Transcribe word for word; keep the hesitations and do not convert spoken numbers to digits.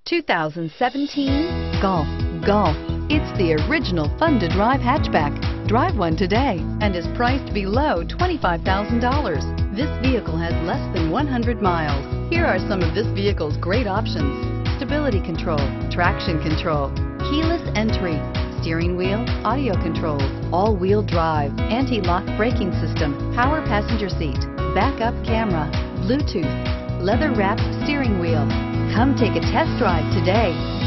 two thousand seventeen Golf. Golf. It's the original fun-to-drive hatchback. Drive one today and is priced below twenty-five thousand dollars. This vehicle has less than one hundred miles. Here are some of this vehicle's great options: stability control, traction control, keyless entry, steering wheel audio controls, all-wheel drive, anti-lock braking system, power passenger seat, backup camera, Bluetooth, leather-wrapped steering wheel. Come take a test drive today.